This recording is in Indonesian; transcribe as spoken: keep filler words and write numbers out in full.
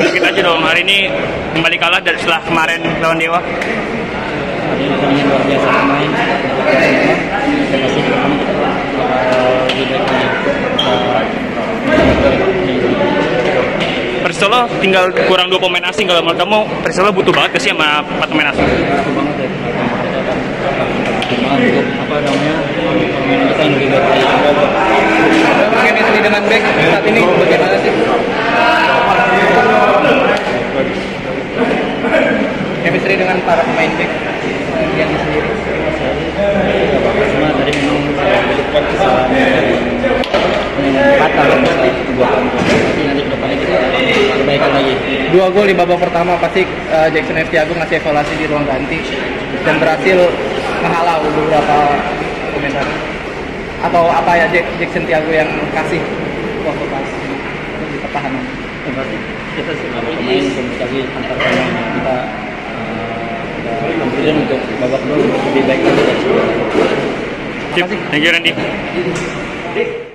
sedikit aja dong. Hari ini kembali kalah dari setelah kemarin lawan Dewa. Hari ini pertandingan luar biasa pemain. Terima kasih teman-teman. Lebih baik Persisolo tinggal kurang dua pemain asing. Kalau menurut kamu Persisolo butuh banget ke sih sama empat pemain asing? butuh banget ya. Perkembangan untuk apa namanya permainan kita yang lebih baik. Chemistry dengan back saat ini bagaimana sih? Chemistry dengan para pemain back yang sendiri. Cuma tadi memang kesalahan fatal buat tapi nanti kedepannya kita perbaikan lagi. Dua gol di babak pertama pasti uh, Jackson F. Tiago ngasih evaluasi di ruang ganti dan berhasil menghalau beberapa komentar. Atau apa ya Jack, Jackson Tiago yang kasih waktu pas di pertahanan? Yang pasti kita sebagai pemain komunikasi antar pemain kita confident untuk babak kedua lebih baik lagi dari sebelumnya. Thank you Randy.